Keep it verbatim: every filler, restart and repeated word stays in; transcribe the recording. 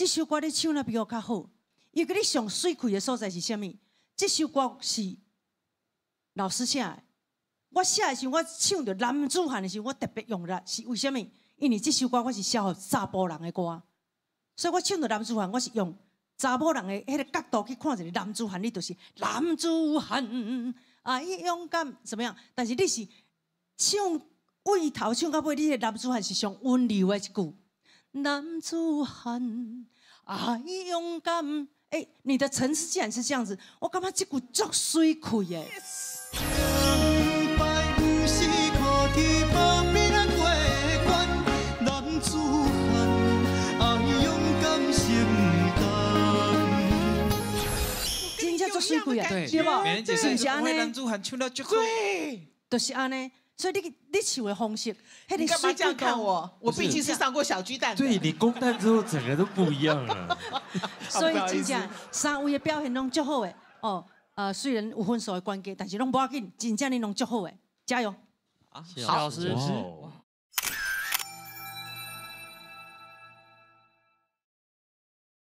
这首歌你唱了比我较好，因为你上水气的所在是啥物？这首歌是老师写的。我写的时候，我唱着男子汉的时候，我特别用力，是为什么？因为这首歌我是写给查甫人的歌，所以我唱着男子汉，我是用查某人的迄个角度去看一个男子汉，你就是男子汉，啊，勇敢怎么样？但是你是唱为头唱到尾，你的男子汉是上温柔的一句，男子汉，啊，勇敢。哎、欸，你的层次竟然是这样子，我感觉这句足水气的。真正足水气啊，对不？ 美人姐是不会男子汉唱到足好， 对，就是安尼。所以你你唱的方式， 你干嘛这样看我？我毕竟是上过小巨蛋的。 对你公蛋之后，整个都不一样了。 所以真正三位的表现拢足好的哦。呃，虽然有分数的关系，但是拢不要紧，真正你拢足好的，加油！ 谢老师。